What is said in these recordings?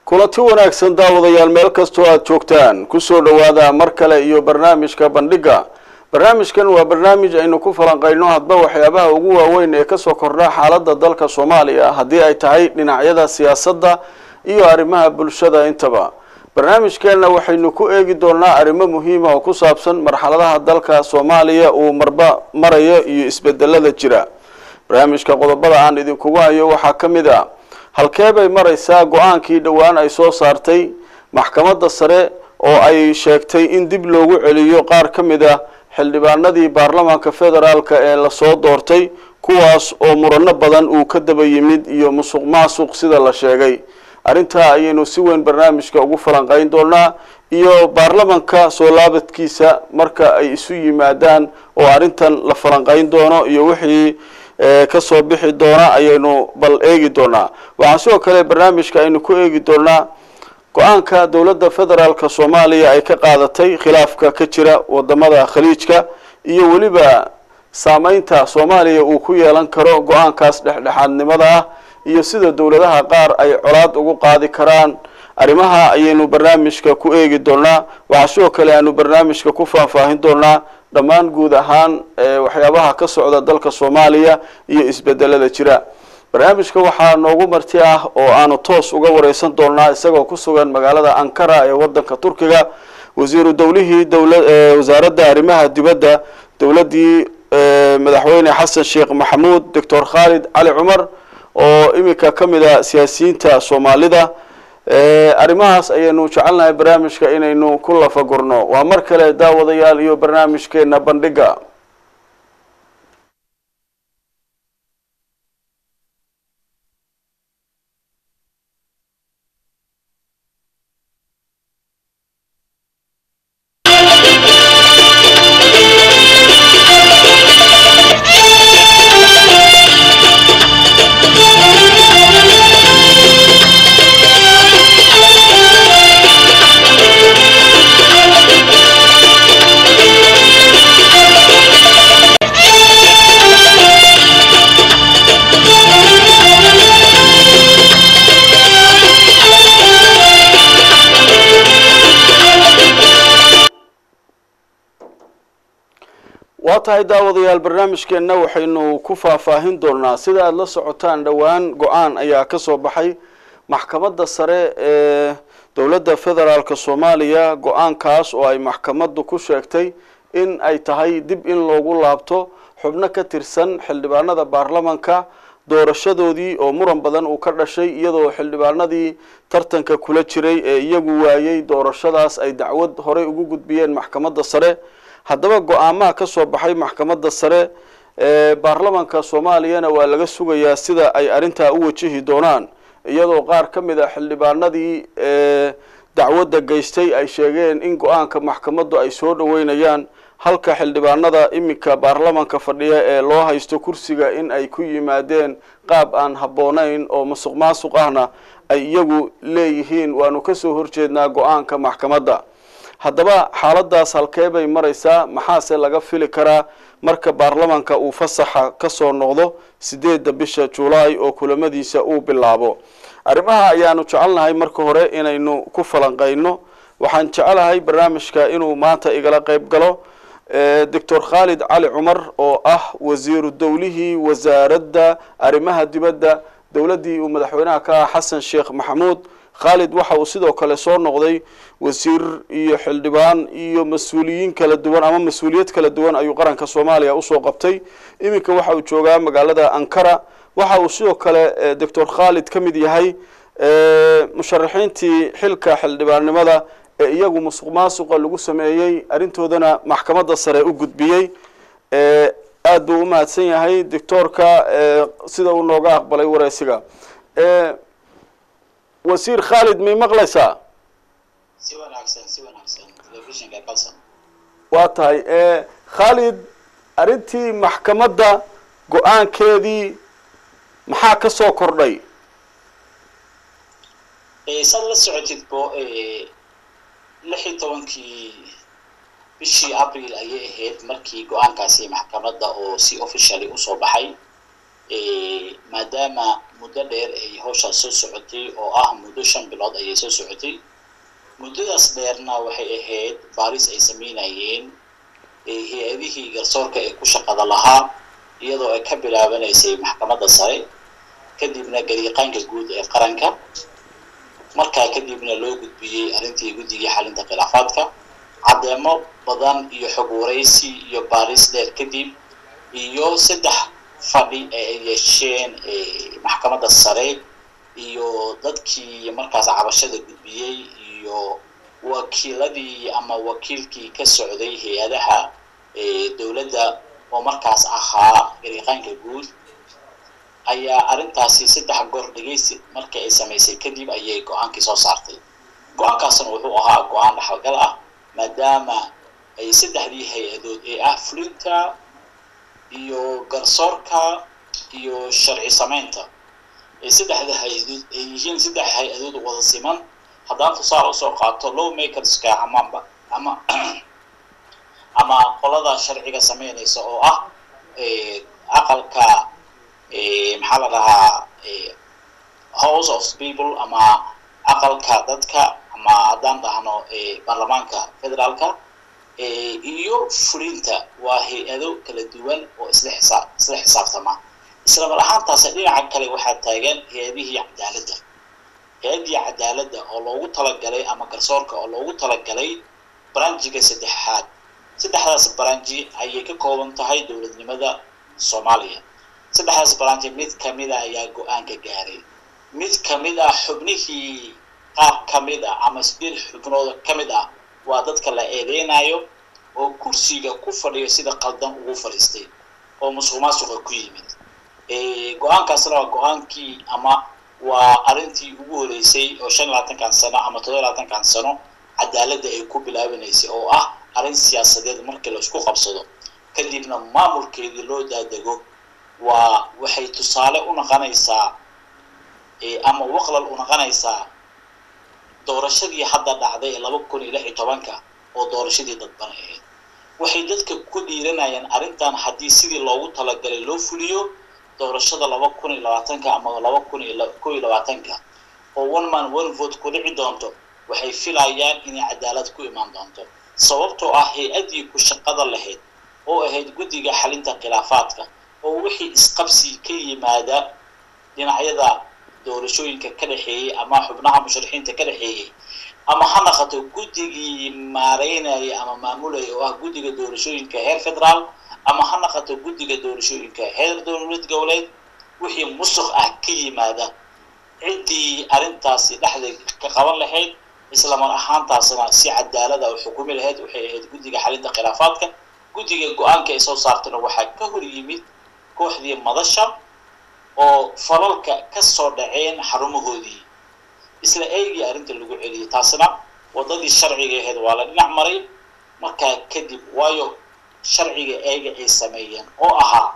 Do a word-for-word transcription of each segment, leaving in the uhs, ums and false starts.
kulanti wanaagsan daawadayaal meel kastoo aad joogtaan ku soo dhawaada mar kale iyo barnaamijka bandhiga. barnaamijkan waa barnaamij aynu ku falanqeyno hadba waxyaabaha ugu waaweyn ee ka soo kordha xaaladda dalka Soomaaliya haddii ay tahay dhinacyada siyaasadda iyo arrimaha bulshada intaba. barnaamijkeena waxaynu ku eegi doonaa arrimo muhiim ah oo ku saabsan marxaladaha dalka Soomaaliya uu marba marayo iyo isbedelada jira. barnaamijka qodobada aan idinku hayo waxaa ka mid ah halkee bay maraysaa go'aankii dhawaan ay soo saartay maxkamadda sare oo ay sheegtay in dib loogu celiyo qaar ka mid ah xildhibaanadii baarlamaanka federaalka ee la soo doortay kuwaas oo murano badan uu ka daba yimid iyo musuq maasuq sida la sheegay. arrinta ayaynu si weyn barnaamijka ugu falanqeyn doonaa iyo baarlamaanka soo laabadkiisa marka ay isu yimaadaan oo arrintan la falanqeyn doono iyo wixii ka soo bixi doona ayaynu bal eegi doonaa. waxaan sidoo kale barnaamijka aynu ku eegi doonaa go'aanka dawladda federaalka Soomaaliya ay ka qaadatay khilaafka ka jira wadamada khaliijka iyo waliba saameynta Soomaaliya uu ku yeelan karo go'aankaas dhexdhexaadnimada ah iyo sida dawladaha qaar ay colaad ugu qaadi karaan. arrimaha ayaynu barnaamijka ku eegi doonaa. waxa sidoo kale aanu barnaamijka ku faahfaahin doonaa dhammaan guud ahaan waxyaabaha ka socda dalka Soomaaliya iyo isbedelada jira. barnaamijka waxaa noogu marti ah oo aanu toos uga wareysan doonaa isagoo ku sugan magaalada Ankara ee wadanka Turkiga wasiiru dawlihii dawladda wasaaradda arrimaha dibadda dawladii madaxweyne Xasan Sheekh Maxamuud Doctor Khalid Ali Umar oo imika kamid ah siyaasiyiinta Soomaalida. arrimahaas ayaynu jecelnahay barnaamijka inaynu ku lafagurno. waa mar kale daawadayaal iyo barnaamijkeena bandhiga. tahay daawadayaal barnaamijkeena waxaynu ku faahfaahin doonaa sida aad la socotaan dhawaan go'aan ayaa ka soo baxay maxkamadda sare ee dawladda federaalka Soomaaliya. go'aankaas oo ay maxkamaddu ku sheegtay in ay tahay dib in loogu laabto xubno ka tirsan xildhibaanada baarlamaanka doorashadoodii oo muran badan uu ka dhashay iyadoo xildhibaanadii tartanka kula jiray ee iyagu waayay doorashadaas ay dacwad hore ugu gudbiyeen maxkamadda sare. haddaba go'aamaha ka soo baxay maxkamadda sare ee baarlamaanka Soomaaliyana waa laga sugayaa sida ay arrinta u wajihi doonaan iyadoo qaar ka mid ah xildhibaanadii ee dacwadda geystay ay sheegeen in go'aanka maxkamaddu ay soo dhaweynayaan halka xildhibaanada imika baarlamaanka fadhiya ee loo haysto kursiga in ay ku yimaadeen qaab aan habboonayn oo musuq maasuq ahna ay iyagu leeyihiin waanu ka soo horjeednaa go'aanka maxkamadda. haddaba xaaladaas halkee bay maraysaa maxaase laga fili karaa marka baarlamaanka uu fasaxa ka soo noqdo sideedda bisha Juulaay oo kulamadiisa uu bilaabo. arrimaha ayaanu jecelnahay marka hore inaynu ku falanqeyno. waxaan jecelahay barnaamijka inuu maanta igala qayb galo Doctor Khalid Ali Umar oo ah wasiiru dawlihii wasaaradda arrimaha dibadda dawladii uu madaxweynaha ka Xasan Sheekh Maxamuud. Khalid waxa uu sidoo kale soo noqday wasiir iyo xildhibaan iyo mas'uuliyiin kala duwan ama mas'uuliyad kala duwan ayuu qaranka Soomaaliya u soo qabtay. iminka waxa uu joogaa magaalada Ankara. waxa uu sidoo kale Doctor Khalid kamid yahay musharaxiintii xilka xildhibaannimada ee iyagu musuq maasuqa lagu sameeyay arrintoodana maxkamadda sare u gudbiyay. aad buu u mahadsan yahay doctorka sida uu nooga aqbalay wareysiga. wasiir Khalid mi maqlaysaa? si wanaagsan si wanaagsan telefishinka kalsan. waa tahay ee Khalid arrintii maxkamadda go'aankeedii maxaa ka soo kordhay? ee sad la socotid bo ee lix iyo tobankii bishii Abriil ayay ahayd markii go'aankaasi maxkamadda oo si officially u soo baxay ee maadaama muddo dheer dheer ay hawshaas soo socotay oo ah muddo shan bilood ayay soo socotay muddadaas dheerna waxay ahayd baaris ay sameynayeen hay-adihii garsoorka ee ku shaqada lahaa iyadoo ay ka bilaabanaysay maxkamadda sare kadibna gariiqaanka guud ee qaranka markaa kadibna loo gudbiyey arrintii guddigii xalinta khilaafaadka caddeemo badan iyo xog waraysi iyo baaris dheer kadib iyo saddex fadhi ee ay yeesheen maxkamadda sare iyo dadkii markaas cabashada gudbiyey iyo wakiiladii ama wakiilkii ka socday hay-adaha dowladda oo markaas ahaa gariiqaanka guud ayaa arrintaasi saddex goor dhegeysi markii ay samaysay kadib ayay go-aankii soo saartay go-aankaasna wuxuu ahaa go-aan dhaxalgal ah maadaama ay saddexdii hay-adood ee ah fulinta iyo garsoorka iyo sharci samaynta ee saddexda hay-adood ay yihiin saddex hay-adood wada siman haddaan tusaale usoo qaato lawmakerska ama ama ama qolada sharciga samaynaysa oo ah aqalka maxaa la dhahaa house of people ama aqalka dadka ama haddaan dhahno baarlamaanka federaalka iyo fulinta waa hay-ado kala duwan oo isla xisaab isla xisaabtama isla mar ahaantaas dhinaca kale waxaa taagan hay-adihii cadaaladda hay-adii cadaaladda oo loogu talagalay ama garsoorka oo loogu talagalay branjiga saddexaad saddexdaas branji ayay ka kooban tahay dowladnimada Soomaaliya saddexdaas branji mid kamid ah ayaa go-aanka gaaray mid kamid ah xubnihii qaar kamid ah ama sidii xubnooda kamid ah waa dadka la eedeynayo oo kursiga ku fadhiyo sida qaldan ugu fadhiistay oo musuqmaasuqa ku yimid ee go-aankaasna waa go-aankii ama waa arrintii ugu horeysay oo shan iyo labaatan sano ama toddoba iyo labaatan sano cadaaladda ay ku bilaabanaysay oo ah arrin siyaasadeed markii la isku qabsado kadibna maamulkeedii loo daadego waa waxay tusaale u noqonaysaa ee ama waqlal u noqonaysaa doorashadii hadda dhacday laba kun iyo lix iyo toban oo doorashadii dadban ahayd waxay dadka ku dhiiranayaan arrintan haddii sidii loogu talagalay loo fuliyo doorashada laba kun iyo labaatan ama laba kun iyo kow iyo labaatan oo one man one vote ku dhici doonto waxay filayaan inay cadaalad ku imaan doonto sababtoo ah hay-adii ku shaqada lahayd oo ahayd guddiga xalinta khilaafaadka oo wixii isqabsi ka yimaada dhinacyada doorashooyinka ka dhaxeeyay ama xubnaha musharaxiinta ka dhaxeeyay ama ha noqoto guddigii maareynaya ama maamulaya oo ah guddiga doorashooyinka heer federaal ama ha noqoto guddiga doorashooyinka heer dowlad goboleed wixii musuq ah ka yimaada ciddii arrintaasi dhexda ka qaban lahayd isla mar ahaantaasna si cadaalad ah u xukumi lahayd waxay ahayd guddiga xalinta khilaafaadka guddiga go-aanka ay soo saartana waxaa ka hor yimid kooxdii madasha oo falalka ka soo dhaceen xarumahoodii isla eegii arrinta lagu celiyay taasna wadadii sharciga ahayd waa la dhinac maray markaa kadib waayo sharciga eega ay sameeyeen oo ahaa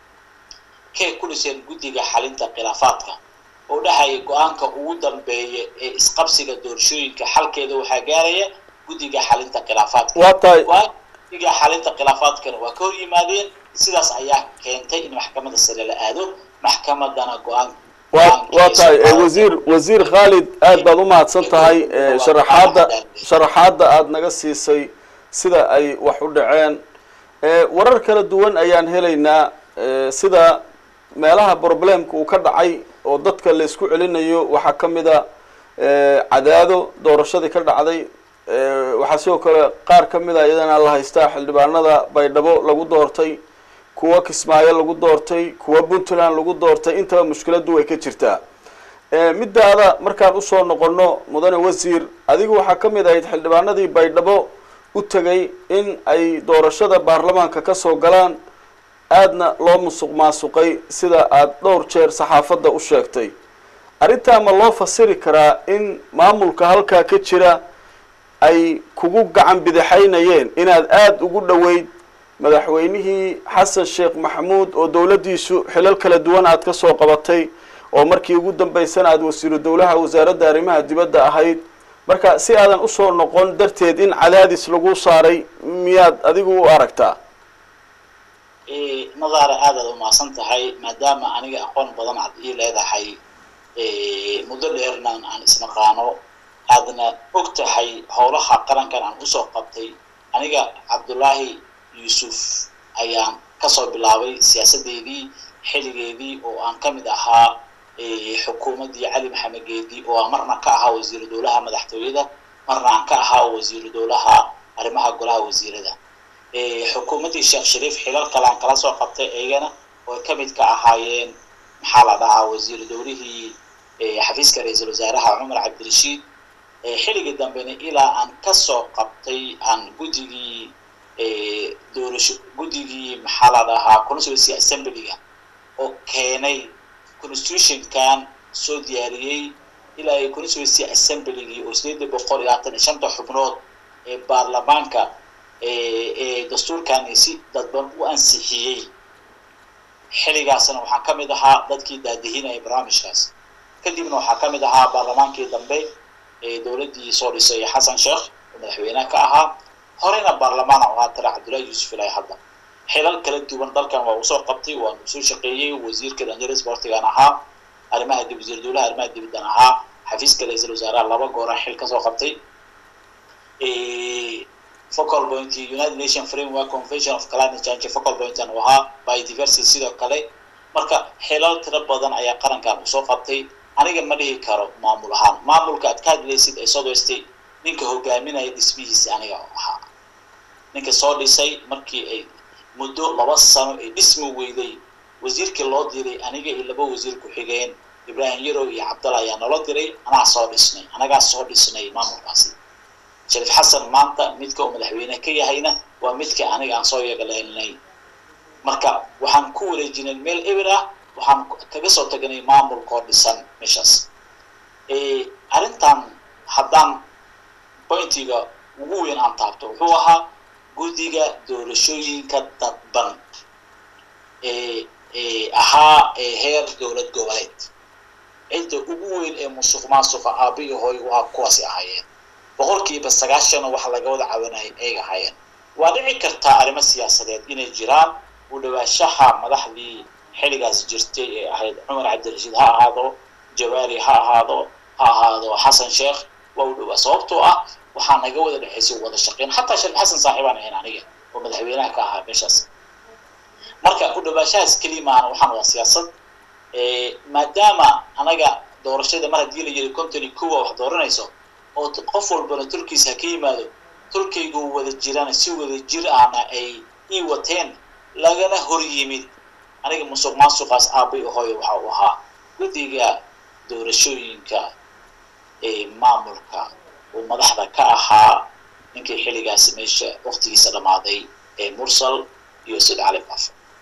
kee ku dhiseen guddiga xalinta khilaafaadka oo dhaxay go-aanka ugu dambeeya ee isqabsiga doorashooyinka xalkeeda waxaa gaaraya guddiga xalinta khilaafaadka waa tahay guddiga xalinta khilaafaadkana waa ka hor yimaadeen sidaas ayaa keentay in maxkamadda sare la aado maxkamadana go-aan waa tahay wasiir wasiir Khalid aad baad u mahadsan tahay sharaxaada sharaxaada aad naga siisay sida ay wax u dhaceen warar kala duwan ayaan helaynaa sida meelaha problemka uu ka dhacay oo dadka la isku celinayo waxa kamida cadaado doorashadii ka dhacday waxa sidoo kale qaar kamida iyadana la haystaa xildhibaanada baydhabo lagu doortay kuwa Kismaayo lagu doortay kuwa Puntland lagu doortay inta mushkiladu way ka jirtaa midaada markaan u soo noqono mudane wasiir adigu waxa kamid ahayd xildhibaanadii baydhabo u tagay in ay doorashada baarlamaanka ka soo galaan aadna loo musuq maasuqay sida aad dhowr jeer saxaafadda u sheegtay arrintaa ma loo fasiri karaa in maamulka halkaa ka jira ay kugu gacan bidixaynayeen inaad aad ugu dhaweyd madaxweynihii xasan sheekh maxamuud oo dowladdiisu xilal kala duwan aad ka soo qabatay oo markii ugu dambeysana aad wasiiru dowlaha wasaaradda arrimaha dibadda ahayd marka si aadan u soo noqon darteed in cadaadis lagu saaray miyaad adigu u aragtaa ee nadaara aad u maasan tahay maadaama aniga aqoon badan aad ii leedahay muddo dheerna aan isnaqaano aadna ogtahay howlaha qarankan aan usoo qabtay aniga Cabdullaahi Yuusuf ayaan kasoo bilaabay siyaasadeedii xiligeedii oo aan kamid ahaa xukuumadii Cali Maxamed Geedi oo marna ka ahaa wasiir dowlaha madaxtooyada marna aan ka ahaa wasiir dowlaha arrimaha golaha wasiirada xukuumadii Sheekh Shariif xilal kale aan kala soo qabtay ayagana oo kamid ka ahaayeen maxaa la dhahaa wasiir dowlihii xafiiska ra'iisul wasaaraha Umar Cabdirashiid xiliga dambena ilaa aan ka soo qabtay aan gudigii doorasho gudigii maxaa la dhahaa constituency assembly oo keenay constitution kan soo diyaariyay ilaa ay constituency assembly oo sideed boqol iyo shan xubnood ee baarlamaanka ee dastuurkan si dadban u ansixiyay xiligaasna waxaan kamid ahaa dadkii daadihinay barnaamijkaas kadibna waxaan kamid ahaa baarlamaankii dambe ee dawladii soo dhisay Xasan Sheekh madaxweynaha ka ahaa horena baarlamaan oo tara Cabdullaahi Yuusuf ilaa hadda xilal kala duwan dalkan waa soo qabtay waa soo shaqeeyay wasiirka dhalinyarada sportiga ahaa arrimaha dib wasiir dowlaha arrimaha dibadda ahaa xafiiska ra'iisul wasaaraha laba goor xil ka soo qabtay ee focal point United Nations Framework Convention of Climate Change focal point and waha biodiversity sidoo kale marka xilal tira badan ayaa qarankan soo qabtay aniga ma dhihi karo maamul ahaan maamulka aad ka hadlaysid ay soo doostay ninka hogaaminaya dhismihiisa aniga ahaa ninka soo dhisay markii ay muddo laba sano ay dhismi weyday wasiirkii loo diray aniga iyo laba wasiir ku xigeen Ibrahim Yaro iyo Cabdalla ayaa noo diray anaa soo dhisnay anaga soo dhisnay maamulkaasi Shariif Xasan maanta midka uu madaxweyne ka yahayna waa midka aniga aan soo yeegaleynay marka waxaan ku wareejinay meel eber ah waxaan kaga soo tagnay maamulka dhisan meeshaas ee arintan haddaan pointiga ugu weyn aan taabto wuxuu ahaa gudiga doorashooyinka dadban ee ee ahaa ee heer dowlad goboleed inta ugu weyn ee musuqmaasuqa aabiyo hooy waa kuwaasi ahaayeen boqolkiiba sagaashan waxa laga wada caawinay ay ahaayeen waa dhici kartaa arrimo siyaasadeed inay jiraan u dhawaashaha madaxdii xiligaas jirtay ee ahayd Umar Cabdirashiid ha ahaado Jawaari ha ahaado ha ahaado Xasan Sheekh waa u dhawa sababtoo ah waxaan naga wada dhaxaysay wada shaqeyn hatta Sheekh Xasan saaxiibana ahayn aniga oo madaxweynaha ka ahaa meeshaas marka u dhawaashahaas kalimaan waxaan waa siyaasad ee maadaama anaga doorashada mar hadii la yiri konton kuwa wax dooranayso oo qof walba Turkiisa ka yimaado Turkigu wada jiraan si wada jir ahna ay i wateen lagana hor yimid aniga musuqmaasuqaas aabay hooyo waxa uu ahaa gudiga doorashooyinka ee maamulka oo madaxda ka ahaa ninkii xiligaas meesha waqtigiisa dhamaaday ee Mursal iyo Said Ali Qaf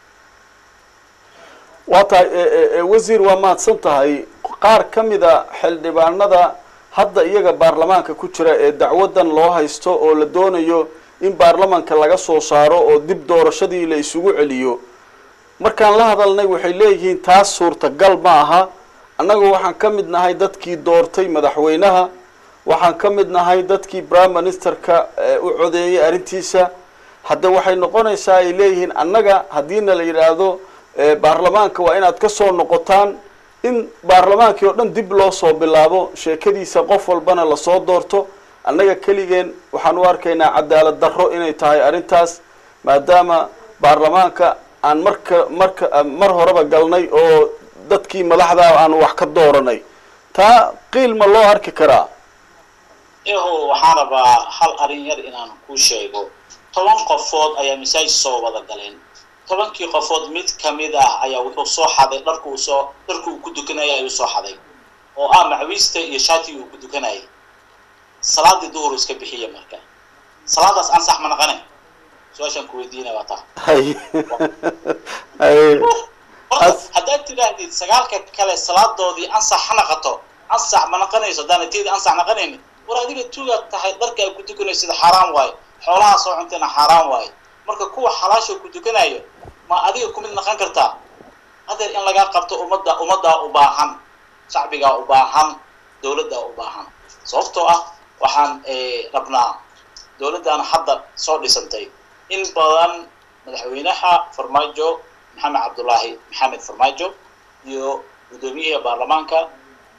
wata wasiir waa maadsan tahay qaar kamida xildhibaanada hadda iyaga baarlamaanka ku jira ee dacwadan loo haysto oo la doonayo in baarlamaanka laga soo saaro oo dib doorashadii la isugu celiyo markaan la hadalnay waxay leeyihiin taas suurtagal ma aha annagu waxaan ka mid nahay dadkii doortay madaxweynaha waxaan ka mid nahay dadkii prime ministerka u codeeyay arintiisa hadda waxay noqonaysaa ay leeyihiin annaga hadiina la yiraahdo baarlamaanka waa inaad ka soo noqotaan in baarlamaankii oo dhan dib loo soo bilaabo sheekadiisa qof walbana la soo doorto annaga kaligeen waxaan u arkaynaa cadaalad darro inay tahay arintaas maadaama baarlamaanka aan marka marka mar horeba galnay oo dadkii madaxda aan wax ka dooranay taa qiil ma loo arki karaa ee waxaan rabaa hal arin yar inaan ku sheego toban qofood ayaa misaaj soo wada galeen tobankii qofood mid kamid ah ayaa wuxuu soo xaday dharku soo dharku ku dukanayay ayuu soo xaday oo ah macwiista iyo shaatiga uu ku dukanayay salaadii duhur iska bixiye marka salaadaas aan sax ma naqanay su'aashan ku weydiinaa waa taa hay hay hadda tiraahdi sagaalka kale salaadoodii aan sax naqato aan sax ma naqanayso daanateed aan sax naqanayn war adiga tuuga tahay dharka ay ku dukanaysid xaraam waay xoolaha soo cuntana xaraam waay marka kuwa xalaasho ku dukanayo ma adiga ku mid naqan kartaa hadda in laga qabto umada umada u baahan shacbiga u baahan dawladda u baahan sababtoo ah waxaan ee rabnaa dawladdan hadda soo dhisantay in badan madaxweynaha Farmaajo Maxamed Cabdullaahi Maxamed Farmaajo iyo gudoomiyaha baarlamaanka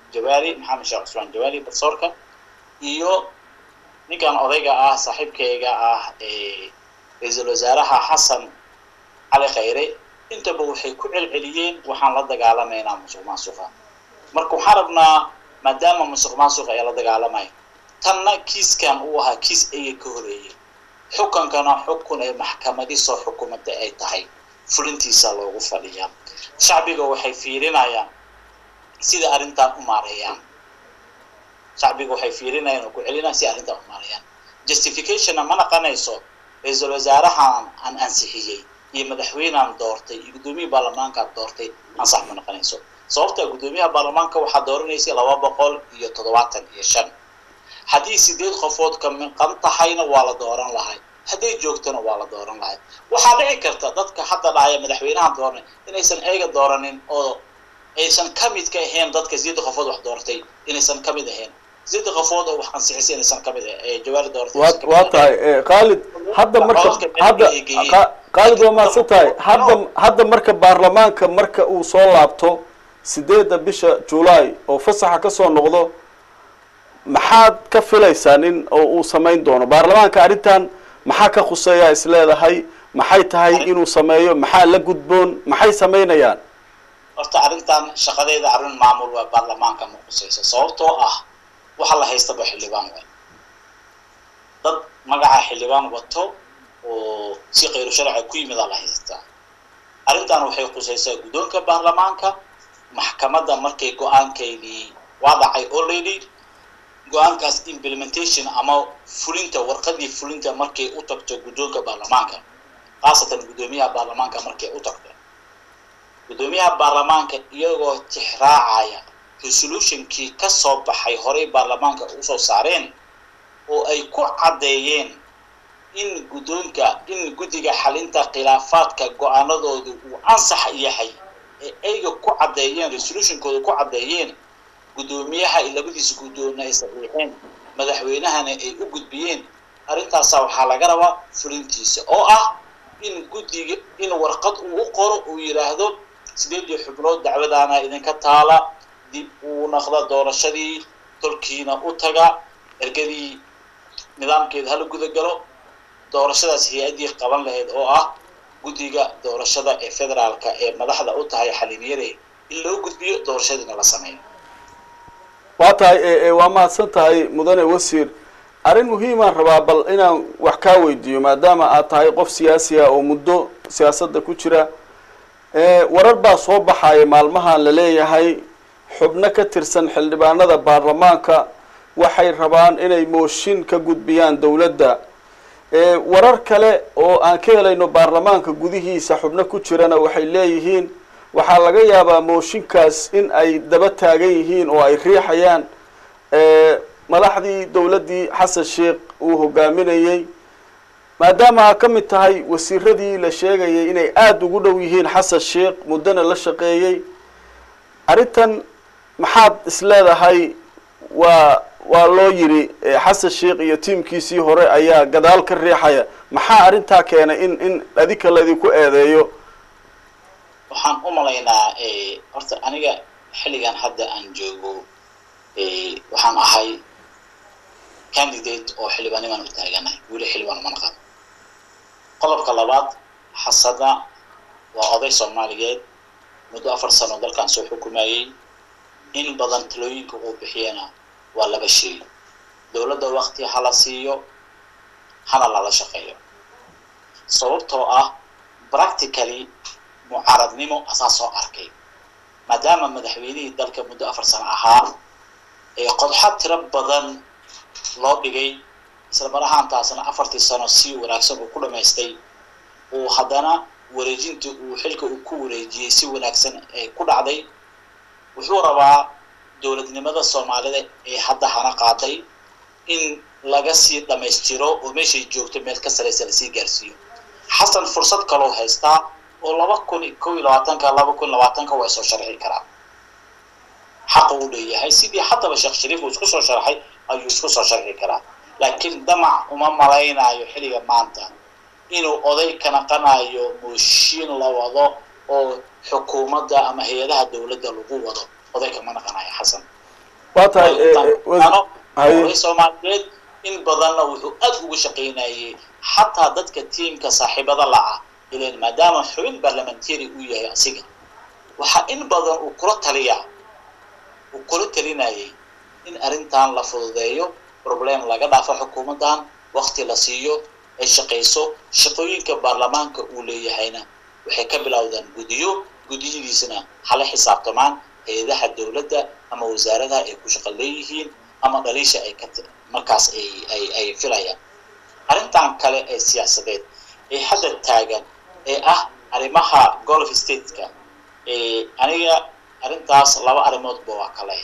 jawaari maxamed sheekh cusmaan jawaari professorka iyo ninkan odayga ah saaxiibkayga ah ee ra'iisul wasaaraha xasan cali khayre intaba waxay ku celceliyeen waxaan la dagaalamaynaa musuqmaasuqa marka waxaan rabnaa maadaama musuqmaasuqa ay la dagaalamay tanna kiiskan uu ahaa kiis ay ka horeeyay xukunkana xukun ay maxkamadii soo xukuumada ay tahay fulintiisa loogu fadhiyaa shacbiga waxay fiirinayaan sida arintan u maareeyaan shacbiga waxay fiirinayaan ku celinayaan si arintan u maareeyaan justification ma naqanayso ra'iisul wasaarahan aan ansixiyay iyo madaxweynahan doortay iyo gudoomiyaha baarlamaanka doortay aan sax ma naqanayso sababta gudoomiyaha baarlamaanka waxa dooranaysa laba boqol iyo toddobaatan iyo shan haddii sideed qofood ka mid qantahayna waa la dooran lahay hadday joogtana waa la dooran lahay waxaa dhici karta dadka hadda dhahaya madaxweynahan doornay inaysan eega dooranin oo aysan ka mid ka ahayn dadka sideed qofood wax doortay inaysan ka mid ahayn sideed qofood oo wax ansixisay inaysan ka mid ahayn jawaari doortay waa tahay Khalid hadda marka hadda Khalid waa ma tahay hadda hadda marka baarlamaanka marka uu soo laabto sideeda bisha July oo fasaxa ka soo noqdo maxaad ka filaysaa in oo uu sameyn doono baarlamaanka arintan maxaa ka khuseeya isleedahay maxay tahay inuu sameeyo maxaa la gudboon maxay sameynayaan horta arintan shaqadeeda arin maamul waa baarlamaanka ma khuseyso sababtoo ah waxa la haysta xildhibaan way dad magaca xildhibaan wato oo si qeyr sharci ku yimid la haysta arintan waxay khuseysaa gudoonka baarlamaanka maxkamadda markay go'aankeedii waa dhacay already go'aankaas implementation ama fulinta warqadii fulinta markay u tagto gudoonka baarlamaanka qaasatan gudoomiyaha baarlamaanka markay u tagto gudoomiyaha baarlamaanka iyagoo tixraacaya resolutionkii ka soo baxay horey baarlamaanka u soo saareen oo ay ku cadeeyeen in gudoonka in gudiga xalinta khilaafaadka go'aanadoodu uu ansax yahay ee ayga ku cadeeyeen resolutionkooda ku cadeeyeen gudoomiyaha labadiisa gudoona ay saxiixeen madaxweynahana ay u gudbiyeen arintaas waxa laga rabaa fulintiisa oo ah in gudiga in warqad uu u qoro uu yiraahdo sideed xubnood dacwadana idinka taala dib uu naqda doorashadii tolkiina u taga ergadii nidaamkeeda hal guda galo doorashadaas hay'adii qaban lahayd oo ah gudiga doorashada ee federaalka ee madaxda u tahay xaliniyada in loo gudbiyo doorashadina la sameeyo waa tahay waa mahadsan tahay mudane wasiir arrin muhiim ah rabaa bal inaan wax ka weydiiyo maadaama aad tahay qof siyaasi ah oo muddo siyaasadda ku jira ee warar baa soo baxay maalmahan la leeyahay xubno ka tirsan xildhibaanada baarlamaanka waxay rabaan inay mooshin ka gudbiyaan dawladda ee warar kale oo aan ka helayno baarlamaanka gudihiisa xubno ku jirana waxay leeyihiin waxaa laga yaabaa mooshinkaas in ay daba taagan yihiin oo ay riixayaan ee madaxdii dawladdii xasan sheekh uu hogaaminayay maadaama ka mid tahay wasiiradii la sheegayay inay aad ugu dhow yihiin xasan sheekh muddana la shaqeeyay arintan maxaad isleedahay waa waa loo yiri xasan sheekh iyo tiimkiisii hore ayaa gadaal ka riixaya maxaa arintaa keenay in in adika la idinku eedeeyo waxaan u malaynaa ee horta aniga xilligan hadda aan joogo ee waxaan ahay candidate oo xildhibaanimo u taaganahay weli xildhibaan ma naqan qodobka labaad xasada waa oday Soomaaliyeed muddo afar sano dalkan soo xukumayay in badan talooyinka uu bixiyana waa laba shay dawladda waqti hala siiyo hana la shaqeeyo sababtoo ah practically mucaaradnimo asaas soo arkay maadaama madaxweynihii dalka muddo afar sano ahaa ee qodxad tiro badan loo dhigay isla marahaantaasna afartii sano si wanaagsan uu ku dhameystay oo haddana wareejinta uu xilka uu ku wareejiyay si wanaagsan ay ku dhacday wuxuu rabaa dawladnimada Soomaalida ee hadda hana qaaday in laga sii dhameystiro oo meeshay joogto meel ka sareysan si gaarsiiyo xasan fursad kale oo haysta oo laba kun iyo labaatan ka laba kun iyo labaatan ka way soo sharxi karaa xaq uu leeyahay sidii haddaba Sheekh Shariif uu isku soo sharxay ayuu isku soo sharxi karaa laakiin damac uma malaynayo xilliga maanta inuu oday kana qanayo mooshin la wado oo xukuumadda ama hay'adaha dawladda lagu wado oday kama naqanayo xasan واتاي هاي Soomaaliyeed in badanna wuxuu aad ugu shaqeynayay xataa dadka teamka saaxiibada la ah ileen maadaama xubin parliamentary uu yahay asiga waxa in badan uu kula taliya uu kula talinayay in arintan la fududeeyo problem laga dhaafo xukuumadan waqti la siiyo ay shaqeyso shaqooyinka baarlamaanka uu leeyahayna waxay ka bilowdaan gudiyo gudiyadiisana hala xisaabtamaan hay'adaha dawladda ama wasaaradaha ay ku shaqo leeyihiin ama dhaliisha ay ka markaas ay ay ay filayaan arintan kale ee siyaasadeed ee hadda taagan ee ah arimaha Gulf State-ka ee aniga arintaas laba arimood baa kale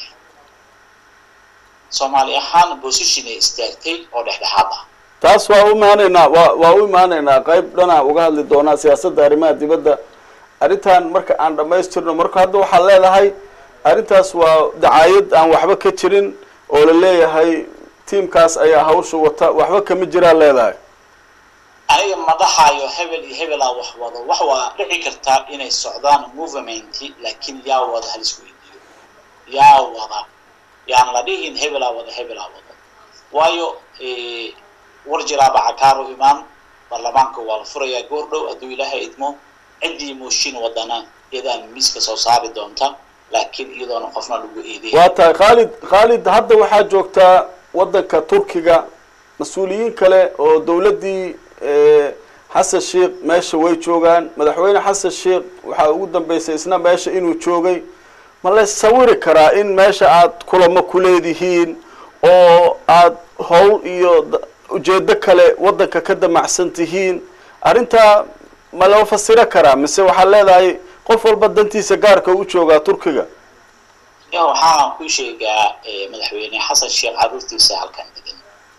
Soomaali ahaan position ay istaagtay oo dhexdhexaad ah taas waa u maanaynaa waa waa u maanaynaa qayb dhana uga hadli doona siyaasadda arrimaha dibadda arintan marka aan dhameystirno marka hadda waxa leedahay arintaas waa dacaayad aan waxba ka jirin oo la leeyahay teamkaas ayaa hawsha wata waxba kama jiraan leedahay ay madaxayo hebel iyo hebel wax wada wax waa dhici kartaa inay socdaan movement laakiin yaa wada hal isku weydiyo yaa wada yaan la dhihin hebel wada hebel wada waayo ee warjiraaba cakaaro imaan baarlamaanka waa la furayaa goordhow aduu ilaahay idmo cidii mooshin wadana iyadaan miiska soo saari doonta laakiin iyadoona qofna lagu eedeeyay waa tahay Khalid Khalid hadda waxaa joogtaa wadanka Turkiga mas'uuliyiin kale oo dawladii ee Xasan Sheikh meesha way joogaan madaxweyne Xasan Sheikh waxa ugu dambeysay isna meesha inuu joogay ma la sawiri karaa in meesha aad kulamo ku leedihiin oo aad hawl iyo ujeedo kale wadanka ka damacsan tihiin arinta ma loo fasira karaa mise waxa leedahay qof walba dantiisa gaarka u jooga Turkiga yaa waxaan ku sheegaa madaxweyne Xasan Sheikh caruurtiisa halkan degan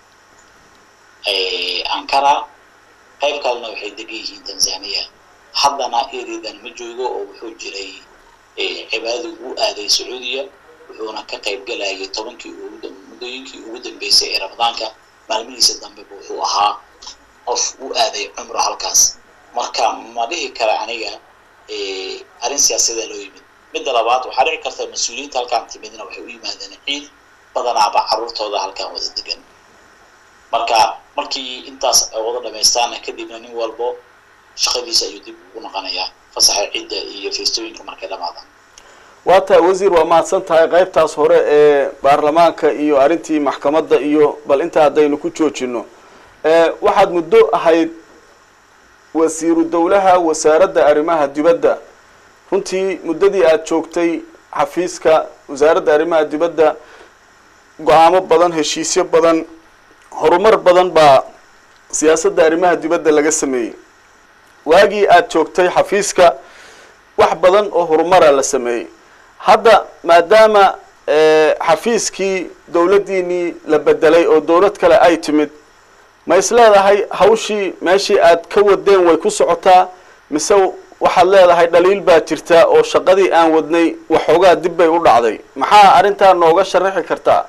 ee Ankara qayb kalena waxay degan yihiin Tanzania haddana iridan ma joogo oo wuxuu jiray ee cibaadadu u aaday Sacuudiya wuxuuna ka qayb galayay tobankii mudooyinkii ugu dambeysay ee Ramadaanka maalmihiisa dambe wuxuu ahaa qof u aaday umra halkaas marka ma dhihi kara aniga ee arin siyaasadeed loo yimid mid labaad waxa dhici karta mas'uuliyiinta halkan timidna waxay u yimaadeen ciid badanaaba caruurtooda halkan wada degan marka markii intaas wada dhameystaan kadibna nin walbo shaqadiisa ayuu dib ugu noqonayaa fasaxa ciidda iyo feestooyinka markay dhamaadaan waata wasiir waa mahadsan tahay qaybtaas hore ee baarlamaanka iyo arintii maxkamadda iyo bal inta hadaynu ku joojino ee waxaad muddo ahayd wasiiru dawlaha wasaaradda arrimaha dibadda runtii muddadii aad joogtay xafiiska wasaaradda arrimaha dibadda go'aamo badan heshiisyo badan horumar badan baa siyaasadda arrimaha dibadda laga sameeyay waagii aad joogtay xafiiska wax badan oo horumar la sameeyay hadda maadaama xafiiskii dawladdiinii la bedelay oo dawlad kale ay timid ma isleedahay hawshii meeshii aad ka wadeen way ku socotaa mise waxaad leedahay dhaliil baa jirta oo shaqadii aan wadnay waxoogaa dib bay u dhacday maxaa arintaa nooga sharaxi kartaa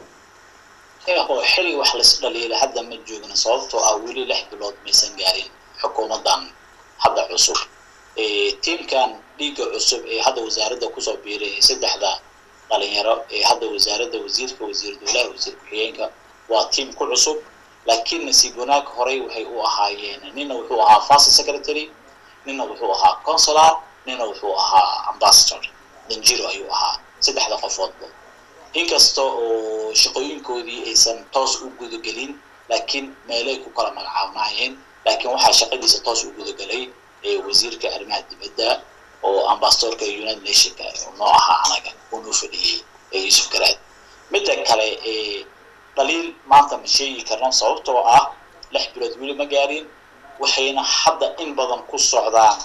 oo xilli wax la dhaliilay hadda ma joogna sababtoo ah weli lix bilood maysan gaarin xukuumadan hadda cusub ee teamkan dhiga cusub ee hadda wasaaradda ku soo biiray saddexda dhalinyaro ee hadda wasaaradda wasiirka wasiir dawladda wasiir ku-xigeenka waa team ku cusub laakiin nasiib wanaag horay waxay u ahaayeen nina wuxuu ahaa first secretary nina wuxuu ahaa consular nina wuxuu ahaa ambassador danjiro ayuu ahaa saddexda qofoodba inkastoo oo shaqooyinkoodii aysan toos u gudagelin laakiin meelay ku kala magacaabnaayeen laakiin waxaa shaqadiisa toos u gudagelay ee wasiirka arrimaha dibadda oo ambassadorka United Nations oo noo ahaa anaga oo noo fadhiyay ee Yusuf Garaad midda kale ee dhaliil maanta ma sheegi karno sababtoo ah lix bilood weli ma gaarin waxayna hadda in badan ku socdaan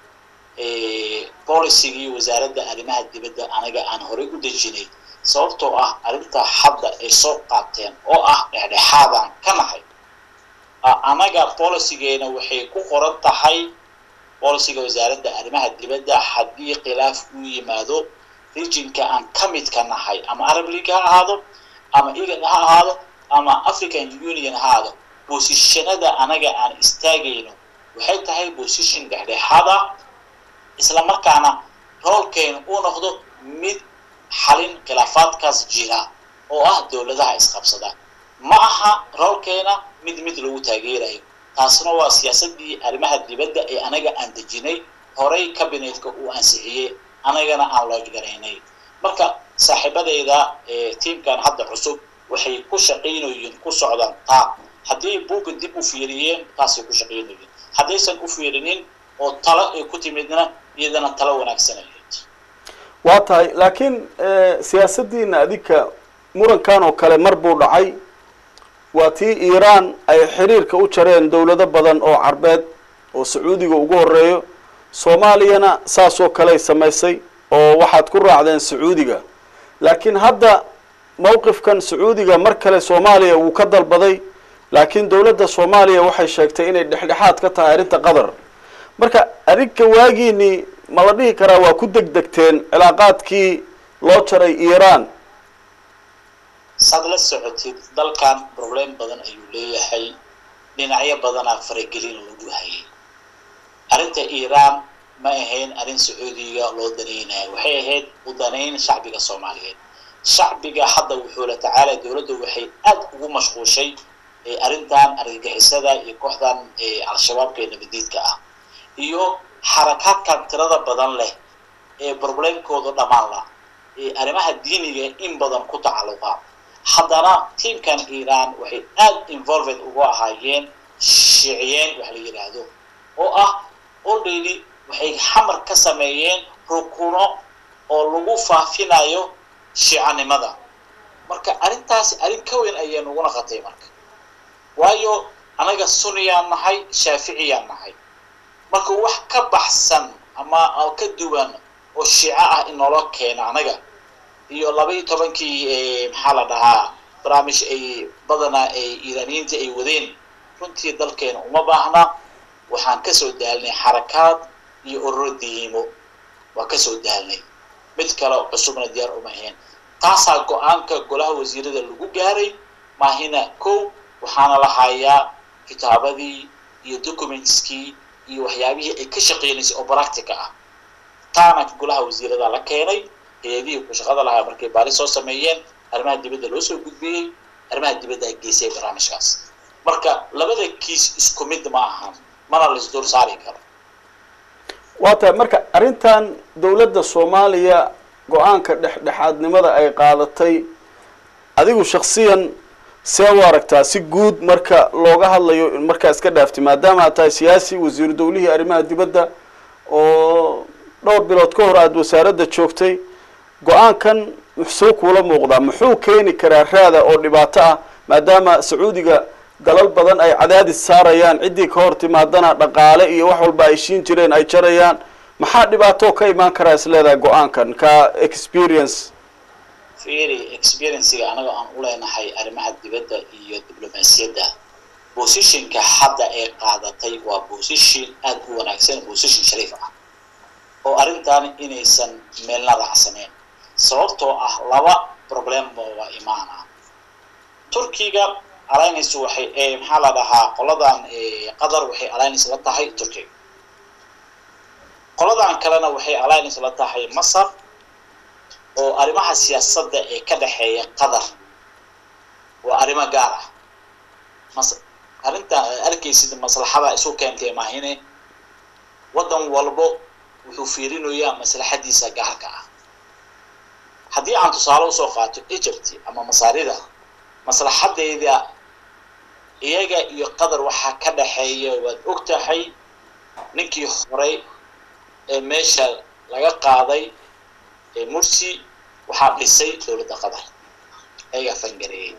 ee policy-gii wasaaradda arrimaha dibadda anaga aan hore u dejinay sababtoo ah arinta hadda ay soo qaateen oo ah dhexdhexaadan ka nahay anaga policy-geena waxay ku qoran tahay policy-ga wasaaradda arrimaha dibadda haddii khilaaf uu yimaado regionka aan ka mid ka nahay ama Arab League ha ahaado ama igan ha ahaado ama African Union ha ahaado positionada anaga aan istaagayno waxay tahay position dhexdhexaad ah isla markaana roolkeena uu noqdo mid xalin khilaafaadka markaas jira oo ah dowladaha isqabsada ma aha roolkeena mid mid lagu taageerayo taasna waa siyaasadii arrimaha dibadda ee anaga aan dejinay horay kabineetka uu ansixiyay anagana aan loo gareynay marka saaxiibadeyda ee teamkan hadda cusub waxay ku shaqeynayeen ku socdaan taa haddii buuga dib u fiiriyeen taasay ku shaqeynayeen haddaysan u fiirinin oo talo ay ku timidna iyadana talo wanaagsan ay waa tahay laakiin siyaasadiina adika murankan oo kale mar buu dhacay waa tii Iiraan ay xiriirka u jareen dawlado badan oo carbeed oo Sacuudiga ugu horeeyo Soomaaliyana saas oo kale sameysay oo waxaad ku raacdeen Sacuudiga laakiin hadda mowqifkan Sacuudiga mar kale Soomaaliya uu ka dalbaday laakiin dawladda Soomaaliya waxay sheegtay inay dhexdhexaad ka tahay arinta Qatar marka arinka waagiini ma la dhihi karaa waa ku degdegteen cilaaqaadkii loo jaray Iiraan sadla socotid dalkan problem badan ayuu leeyahay dhinacyo badan oo faragelin lagu hayay arinta Iiraan ma ahayn arin Sacuudiga loo daneynayo waxay ahayd u daneyn shacbiga Soomaaliyeed shacbiga hadda wuxuu la tacaala dawladdu waxay aad ugu mashquushay ee arintan argagixisada iyo kooxdan ee al-shabaabka ee nabadiidka ah iyo xarakaadkan tirada badan leh ee problemkooda dhamaan la ee arrimaha diiniga in badan ku tacalluqa haddana teamkan Iiraan waxay aad involved ugu ahaayeen shiiciyeen wax la yiraahdo oo ah already waxay xamar ka sameeyeen rukuno oo lagu faafinayo shiicanimada marka arintaas arin ka weyn ayay ugu naqatay marka waayo anaga sunniyaan nahay shaafiiciyaan nahay marka wax ka baxsan ama ka duwan oo shiica ah in loo keeno anaga iyo laba iyo tobankii ee maxaa la dhahaa barnaamij ay badana ay Iiraaniyiinta ay wadeen runtii dalkeena uma baahna waxaan ka soo daalnay xarakaad iyo urur diimo waa ka soo daalnay mid kale cusubna diyaar uma ahayn taasaa go'aanka golaha wasiirada lagu gaaray maahina kow waxaana la hayaa kitaabadii iyo documentskii iyo waxyaabihii ay ka shaqeynayso oo practical ah taana golaha wasiirada la keenay heedii ku shaqada lahaa markay baari soo sameeyeen arrimaha dibadda loo soo gudbiyay arrimaha dibadda ay geysay barnaamijkaas marka labada kiis isku mid ma aha mana la isdul saari karo waata marka arintan dawladda Soomaaliya go'aanka dhexdhexaadnimada ay qaadatay adigu shakhsiyan see u aragtaa si guud marka looga hadlayo marka iska dhaaftay maadaama tahay siyaasi wasiir dawlihii arrimaha dibadda oo dhowr bilood ka hor aad wasaaradda joogtay go'aankan muxuu kula muuqdaa muxuu keeni karaa raada oo dhibaato ah maadaama Sacuudiga dalal badan ay cadaadis saarayaan cidii ka hor timaadana dhaqaale iyo wax walba ay shiin jireen ay jarayaan maxaa dhibaato ka iman kara isleedahay go'aankan ka experience fiiri experience-ga anaga aan u leenahay arrimaha dibadda iyo diblomaasiyadda position-ka hadda ay qaadatay waa position aad u wanaagsan position shariif ah oo arintan inaysan meelna raacsaneen sababtoo ah laba problem waa imaana Turkiga alliance waxay ee maxaa la dhahaa qoladan ee Qatar waxay alliance la tahay Turkiga qoladan kalena waxay alliance la tahay Masar oo arrimaha siyaasadda ee ka dhaxeeya Qatar waa arrimo gaar ah mas arinta arkaysid maslaxada isu keentay maahine wadan walbo wuxuu fiirinayaa maslaxadiisa gaarka ah haddii aan tusaale u soo qaato Egypt ama Masaarida maslaxadeeda iyaga iyo Qatar waxa ka dhaxeeya waad ogtahay ninkii hore ee meesha laga qaaday ee Mursi waxa dhisay dawladda Qatar ayaga fangareeyay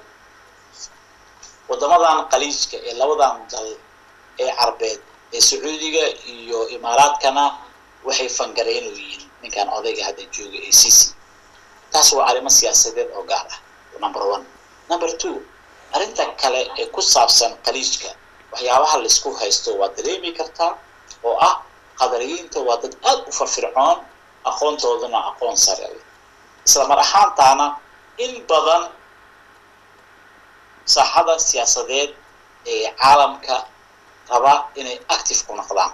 wadamadan qaliijka ee labadan dal ee Carbeed ee Sacuudiga iyo Imaaraadkana waxay fangareeyeen ninkan odayga hadda jooga ee Sisi taas waa arrimo siyaasadeed oo gaar ah number one number two arinta kale ee ku saabsan qaliijka waxyaabaha la isku haysto waa dareemi kartaa oo ah qadariyiinta waa dad aad u firfircoon aqoontoodana aqoon sare ah isla mar ahaantaana in badan saaxada siyaasadeed ee caalamka raba inay active ku noqdaan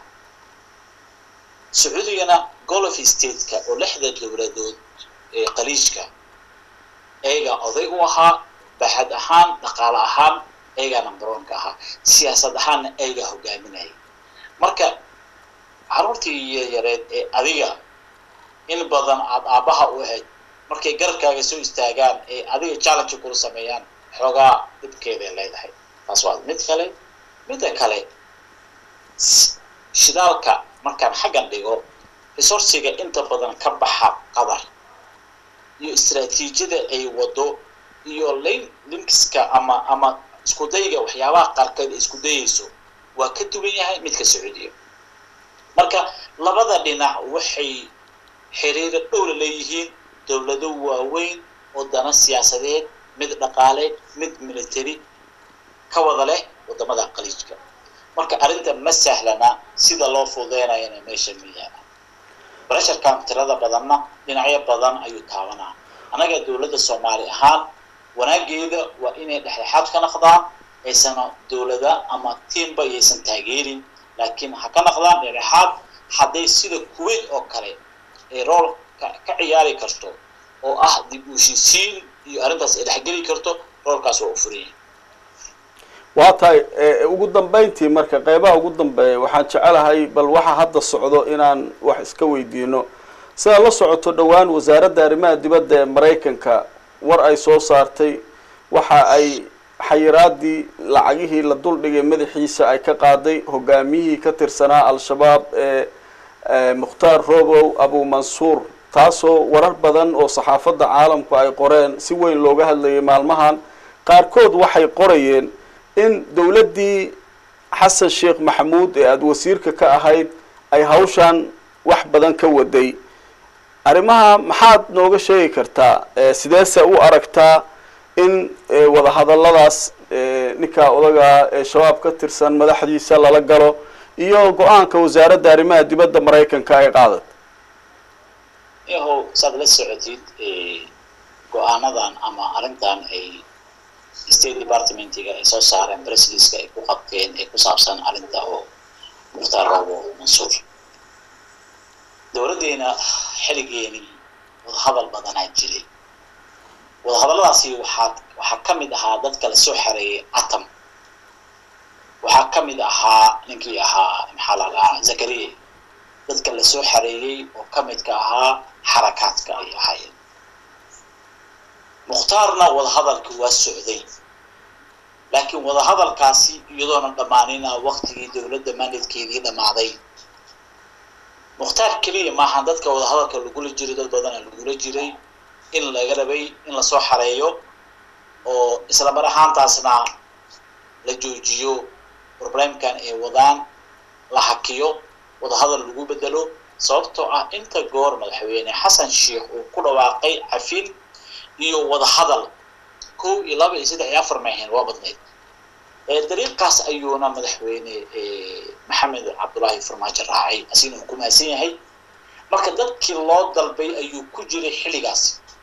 Sacuudigana Gulf State-ka oo lixda dawladood ee qaliijka eega oday u ahaa baxad ahaan dhaqaale ahaan eega number one ka ahaa siyaasad ahaan eega hogaaminayay marka carruurtii yareed ee adiga in badan aad aabaha u ahayd markay garabkaaga soo istaagaan ee adiga challenge ku sameeyaan xogaa dibkeeda leedahay taas waa mid kale mid kale shidaalka markaan xaggan dhigo resourciga inta badan ka baxa qadar iyo istiraatiijiyada ay wado iyo linkska ama ama isku dayga waxyaabaha qaarkeed isku dayayso waa ka duwan yahay midka Sacuudiga marka labada dhinac waxay xiriir dhow leeyihiin dawlado waaweyn oo dana siyaasadeed mid dhaqaale mid military ka wada leh wadamada qaliijka marka arinta ma sahlana sida loo fududeynayo meesha miyaa pressure kan tirada badanna dhinacyo badan ayuu taabanaa anaga dawladda Soomaali ahaan wanaageeda waa inay dhexdhexaad ka noqdaan aysan dawladda ama teamba aysan taageerin laakiin ha ka noqdaan dhexdhexaad haday sida Kuwait oo kale ee rol ka ciyaari karto oo ah dib u heshiisiin iyo arintaas ay dhaxgeli karto rolkaas oo furiyay waa tahay ugu dambeyntii marka qaybaha ugu dambeeyay waxaan jecelahay bal waxa hadda socdo inaan wax iska weydiino sida la socoto dhawaan wasaaradda arrimaha dibadda ee Mareykanka war ay soo saartay waxa ay xayiraadii lacagihii la dul dhigay madaxiisa ay ka qaaday hogaamiyihii ka tirsanaa al-shabaab ee Mukhtaar Robow Abu Mansuur taasoo warar badan oo saxaafadda caalamku ay qoreen si weyn looga hadlayay maalmahan qaarkood waxay qorayeen in dawladdii Xasan Sheekh Maxamuud ee aad wasiirka ka ahayd ay hawshan wax badan ka waday arrimaha maxaad nooga sheegi kartaa sideese u aragtaa in wada hadalladaas ninka odaga ee shabaab ka tirsan madaxdiisa lala galo iyo go'aanka wasaaradda arrimaha dibadda Mareykanka ay qaaday yaho sadla socodid ee go'aanadan ama arintan ay State Department-iga ay soo saareen presidentka ay ku qabteen ee ku saabsan arinta oo Mukhtaar Robow Mansuur dawladdeena xiligeeni wada hadal badan ay jiray wada hadalladaasi waxa waxa kamid ahaa dadka la soo xareeyay atom waxa kamid ahaa ninkii ahaa maxalala Zakariya dadka la soo xareeyay oo kamid ka ahaa xarakaadka ay ahaayeen Mukhtaarna wada hadalku waa socday laakiin wada hadalkaasi iyadoona dhamaanina waqtigii dawladda mandatekeedii dhamaaday Mukhtaar kaliya ma ahan dadka wada hadalka lagu la jiray dad badan lagu la jiray in laga rabay in la soo xareeyo oo isla mar ahaantaasna la joojiyo problemkan ee wadaan la hakiyo wada hadal lagu bedelo sababtoo ah inta goor madaxweyne Xasan Sheekh uu ku dhawaaqay cafin iyo wada hadal kow iyo laba iyo saddex iyo afar maahan waa badneed ee dariiqaas ayuuna madaxweyne Maxamed Cabdullaahi Farmaajo raacay asina ku maasan yahay marka dadkii loo dalbay ayuu ku jiray xiligaas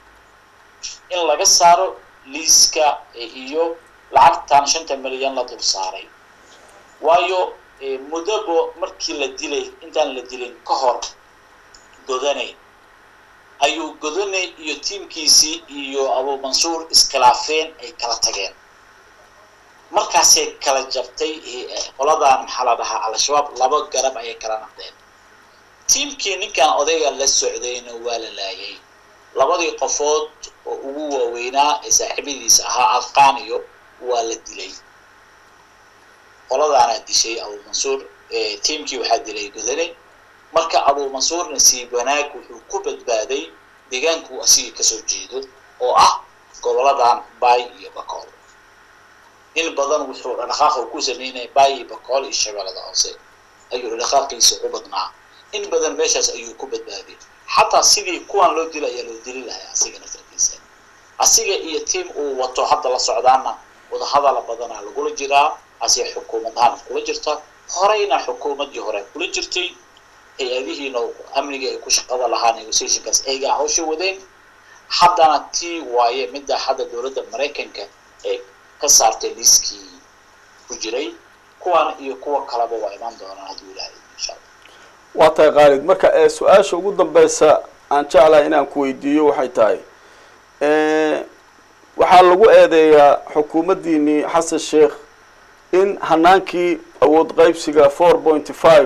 in laga saaro liiska iyo lacagtan shanta milyan la dul saaray waayo muddo markii la dilay intaan la dilin ka hor Godane ayuu Godane iyo teamkiisii iyo Abu Mansuur iskhilaafeen ay kala tageen markaas ay kala jabtay qoladan xaladaha al-shabaab laba garab ay kala noqdeen teamkii ninkan odayga la socdayna waa la laayay labadii qofood oo ugu waaweynaa ee saaxiibadiisa ahaa afqaan iyo waa la dilay qoladaana dishay Abu Mansuur ee teamkii waxa dilay Godane marka Abu Mansuur nasiib wanaag wuxuu ku badbaaday deegaanku asii ka soo jeedo oo ah goboladan Bay iyo Bakool in badan wuxuu dhaqaaq ku sameeyay Bay iyo Bakool iyo Shabeellada Hoose ayuu dhaqaaqiisa u badnaa in badan meeshaas ayuu ku badbaaday hatta sidii kuwan loo dilay loo dili lahaa asiga naftiisa asiga iyo team uu wato hadda la socdaana wada hadal badan lagu jiraa asii xukuumaddan kula jirta horeyna xukuumadii hore kula jirtay hay'adihiina amniga ay ku shaqada lahaan negotiationkaas ayga hawsha wadeen haddana tii waaye midda hadda dawladda Mareykanka ee ka saartay liiskii ku jiray kuwan iyo kuwa kalaba waa iman doonaan haddii Ilaahay insha Allah waa tahay Khalid marka su'aasha ugu dambaysa aan jeclahay inaan ku weydiiyo waxay tahay ee waxaa lagu eedeeyaa xukuumaddiinii xasan sheekh in hanaankii awood qaybsiga four point five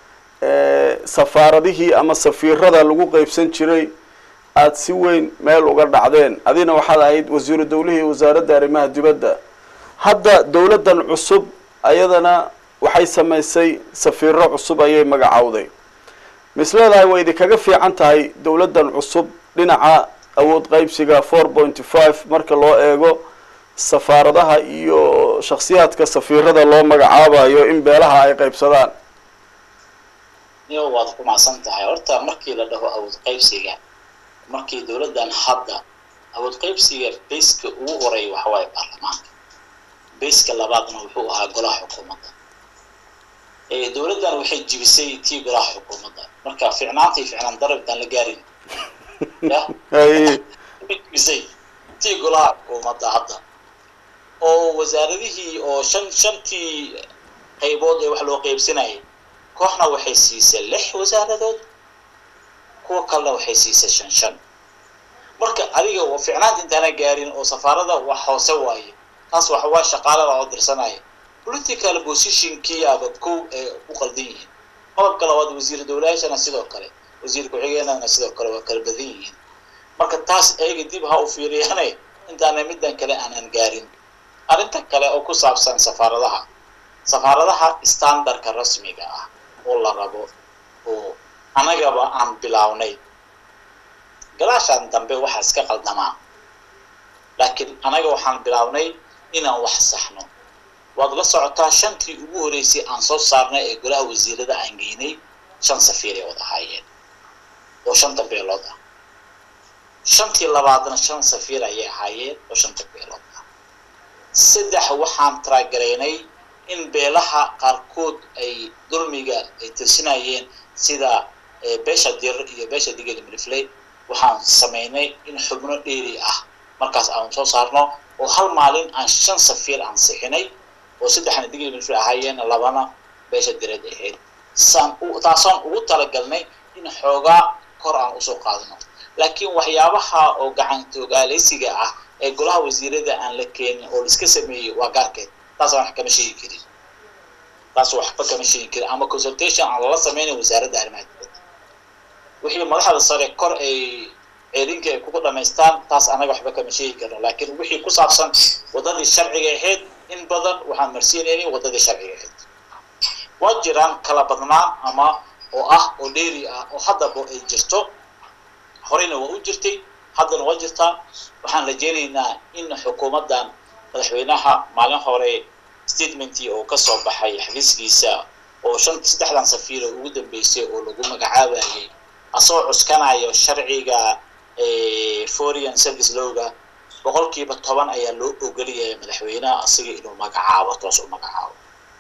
safaaradihii ama safiirada lagu qaybsan jiray aada si weyn meel uga dhacdeen. adina waxaad ahayd wasiiru dawlihii wasaaradda arrimaha dibadda. hadda dowladdan cusub ayadana waxay samaysay safiiro cusub ayay magacowday. misleedahay way idinkaga fiican tahay dowladdan cusub dhinaca awood qaybsiga four point five marka loo eego safaaradaha iyo shakhsiyaadka safiirada loo magacaabayo in beelaha ay qaybsadaan? niyo waad ku maasan tahay. horta markii la dhaho awood qaybsiga, markii dowladdan hadda awood qaybsiga bayska ugu horeey waxa waaye baarlamaanka, bayska labaadna wuxuu ahaa golaha xukuumadda. ee dowladdan waxay jibisay tii golaha xukuumadda, marka ficnaantay ficnaan darabtan la gaarin ya ay jibisay tii golaha xukuumadda hadda oo wasaaradihii oo shan shantii qaybood ee wax loo qaybsanayay, kooxna waxay siisay lix wasaaradood, kuwa kalena waxay siisay shan shan. marka adiga waa ficnaanta intaana gaarin oo safaarada wax hoose waaye, taas waxa waa shaqaalada oo dirsanaya political position kii abad ku u qaldan yihiin. qodobka labaad wasiir dawlaashana sidoo kale, wasiir ku-xigeenana sidoo kale waa kala badan yihiin. marka taas ayaga dib ha u fiiriyaanay intaana middan kale aanan gaarin. arrinta kale oo ku saabsan safaaradaha, safaaradaha standardka rasmiga ah oo la rabo oo anagaba aan bilawnay galaashan dambe waxa iska qaldamaa, laakiin anaga waxaan bilawnay inaan wax saxno. waad la socotaa shantii ugu horeysay aan soo saarnay ee golaha wasiirada aan geynay shan safiir ay wada hayeen oo shanta beelood ah. shantii labaadna shan safiir ayay hayeen oo shanta beelood ah. saddex waxaan taraagaraynay in beelaha qaarkood ay dulmiga ay tirsinayeen sida beesha dir iyo beesha digil milifley. waxaan sameynay in xubno dheeri ah markaas aan soo saarno oo hal maalin aan shan safiir aan sixinay oo saddexna digil milifley ahaayeen, labana beesha direed ahayd. saan u taasaan ugu talagalnay in xoogaa kor aan usoo qaadno. laakiin waxyaabaha oo gacantoogaleysiga ah ee golaha wasiirada aan la keenin oo iska sameeyay waa gaarkeed, taas wax kama sheegi karin. taas waxba kama sheegi karin ama consultation aan la sameeyay wasaaradda arrimaha dibadda. wixii madaxda sare kor ay ceelinka ay kugu dhameystaan, taas anaga waxba kama sheegi karno. laakiin wixii ku saabsan wadadii sharciga ahayd in badan waxaan marsiinayay wadadii sharciga ahayd. waa jiraan kala badnaan ama oo ah oo dheeri ah oo haddaba ay jirto, horeyna waa u jirtay, haddana waa jirtaa. waxaan rajeynaynaa in xukuumaddan madaxweynaha maalin hore statementii oo ka soo baxay xafiiskiisa oo shan saddexdan safiir ugu dambeysay oo lagu magacaabayay asoo cuskanayo sharciga ee foreign service lawga boqolkiiba toban ayaa loo ogoliyay madaxweynaha asiga inuu magacaabo, toos u magacaabo.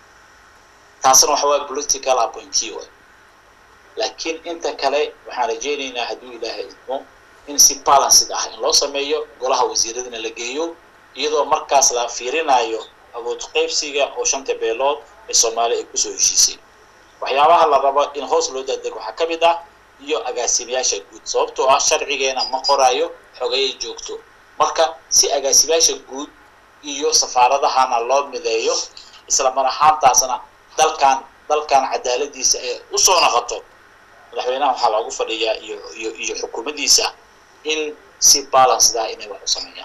taasna waxa waa political appointee. laakiin inta kale waxaan rajeynaynaa hadduu ilaahay idmo in si balanced ah in loo sameeyo, golaha wasiiradana la geeyo iyadoo markaas la fiirinayo awood qaybsiga oo shanta beelood ee Soomaaliya ay kusoo heshiisay. waxyaabaha la rabo in hoos loo daadego waxaa ka mid ah iyo agaasimayaasha guud, sababtoo ah sharcigeena ma qoraayo xogay joogto. marka si agaasimayaasha guud iyo safaaradahana loo mideeyo, isla mar ahaantaasna dalkan dalkan cadaaladiisa ee u soo noqoto, madaxweynaha waxaa loogu fadhiyaa iyo iyo iyo xukuumaddiisa in si balanced ah inay wax u sameeyaan.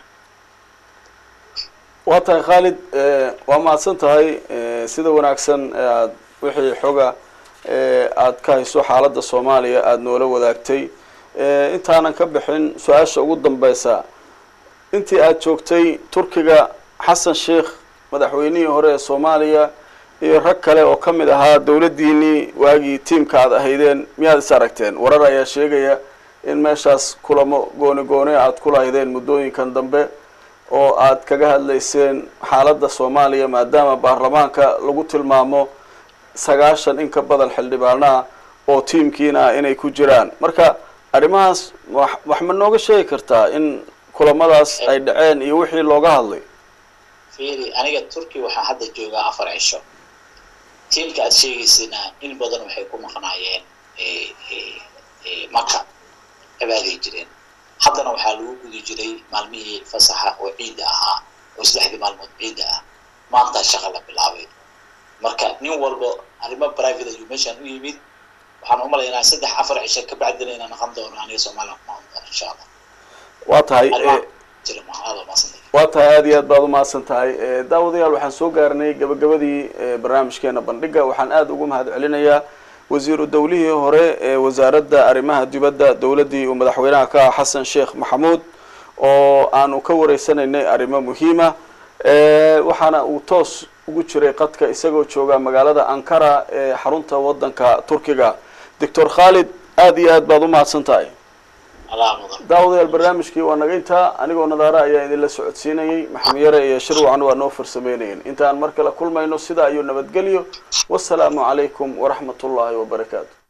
waa tahay Khalid, waa mahadsan tahay sida wanaagsan aad wixii xoga aad ka hayso xaaladda Soomaaliya aad noola wadaagtay. intaanan ka bixin su-aasha ugu dambeysa, intii aad joogtay Turkiga, xasan sheekh madaxweynihii hore ee Soomaaliya iyo rag kale oo ka mid ahaa dowladdiinii waagii tiimka aad ahaydeen, miyaad is aragteen? warar ayaa sheegaya in meeshaas kulamo gooni gooni aad ku lahaydeen muddooyinkan dambe oo aad kaga hadlayseen xaaladda Soomaaliya, maadaama baarlamaanka lagu tilmaamo sagaashan in ka badan xildhibaanaha oo tiimkiina inay ku jiraan. marka arrimahaas wax ma nooga sheegi kartaa in kulamadaas ay dhaceen iyo wixii looga hadlay? fiiri, aniga Turki waxaa hadda joogaa afar cisho. tiimka aad sheegaysina in badan waxay ku maqnaayeen ee ee Maka abaaday jireen. haddana waxaa lagu gudi jiray maalmihii fasaxa oo ciida ahaa oo saddexdii maalmood ciida ah maanta shaqa la bilaabay marka nin walba arrimo private ayuu meeshaan u yimid waxaan u malaynaa saddex afar cisho ka bacdina inaan aqan doono aniga Soomaaliya ma aqoon insha Allah waa tahay waa tahay aad iyo aad baad u mahadsan tahay daawadayaal waxaan soo gaarnay gabagabadii barnaamijkeena bandhiga waxaan aad ugu mahad celinayaa wasiiru dawlihii hore ee wasaaradda arrimaha dibadda dawladdii uu madaxweynaha ka xasan sheekh maxamuud oo aanu ka wareysanaynay arrimo muhiima waxaana uu toos ugu jiray qadka isagoo jooga magaalada Ankara ee xarunta wadanka Turkiga Doctor Khalid aad iyo aad baad u mahadsan tahay daawadayaal barnaamijkii waa naga intaa anigoo nadaara ayaa idin la socodsiinayay maxamed yare iyo shirwacan waa noo farsameynayeen intaan mar kale kulmayno sida ayuu nabadgelyo wassalaamu calaykum waraxmatullaahi wabarakaatu